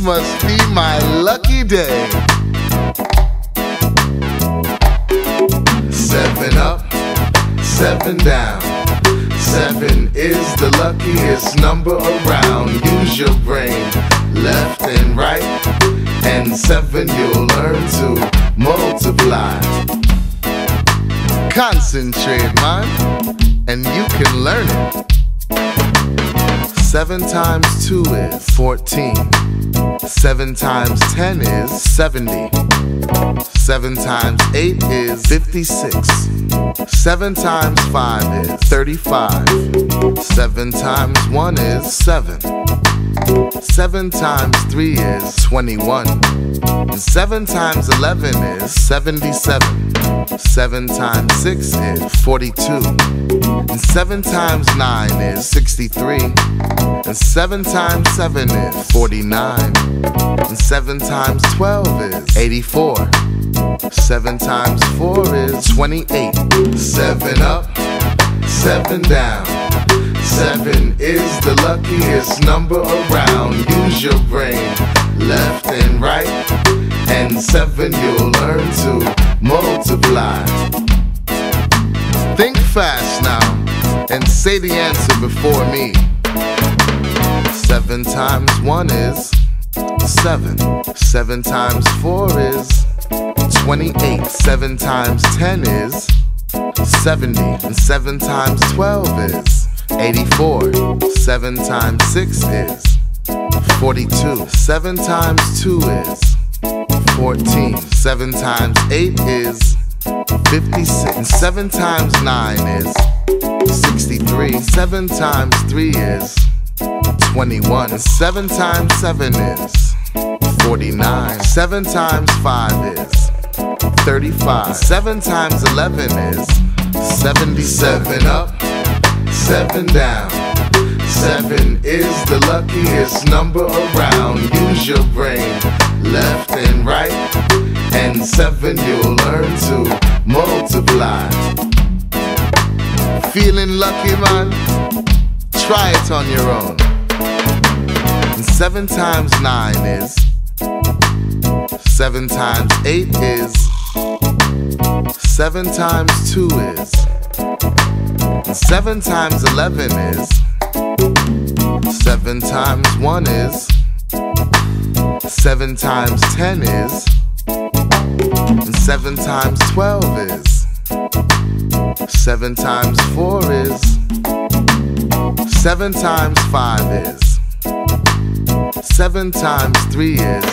must be my lucky day. 7 up, 7 down. 7 is the luckiest number around. Use your brain, left and right, and 7 you'll learn to multiply. Concentrate, man, and you can learn it. 7 times 2 is 14. 7 times 10 is 70. 7 times 8 is 56. 7 times 5 is 35. 7 times 1 is 7. 7 times 3 is 21. And 7 times 11 is 77. 7 times 6 is 42. And 7 times 9 is 63. And 7 times 7 is 49. And 7 times 12 is 84. 7 times 4 is 28. 7 up, 7 down. 7 is the luckiest number around. Use your brain, left and right, and 7 you'll learn to multiply. Think fast now, and say the answer before me. 7 times 1 is 7. 7 times 4 is 28. 7 times 10 is 70. And 7 times 12 is 84. 7 times 6 is 42. 7 times 2 is 14. 7 times 8 is 56. And 7 times 9 is 63. 7 times 3 is 21. And 7 times 7 is 49. 7 times 5 is 35. 7 times 11 is 77 up, 7 down. 7 is the luckiest number around. Use your brain, left and right, and 7 you'll learn to multiply. Feeling lucky, man? Try it on your own. And 7 times 9 is 7 times 8 is 7 times 2 is 7 times 11 is 7 times 1 is 7 times 10 is and 7 times 12 is 7 times 4 is 7 times 5 is 7 times 3 is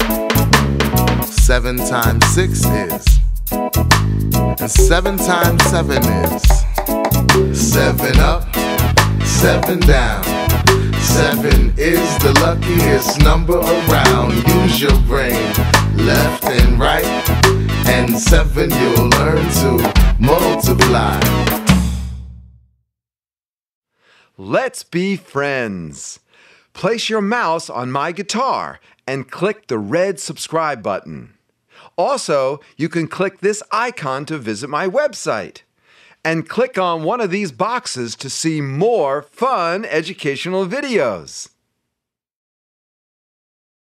7 times 6 is and 7 times 7 is 7 up, 7 down. 7 is the luckiest number around. Use your brain, left and right, and 7 you'll learn to multiply. Let's be friends. Place your mouse on my guitar and click the red subscribe button. Also, you can click this icon to visit my website. And click on one of these boxes to see more fun educational videos.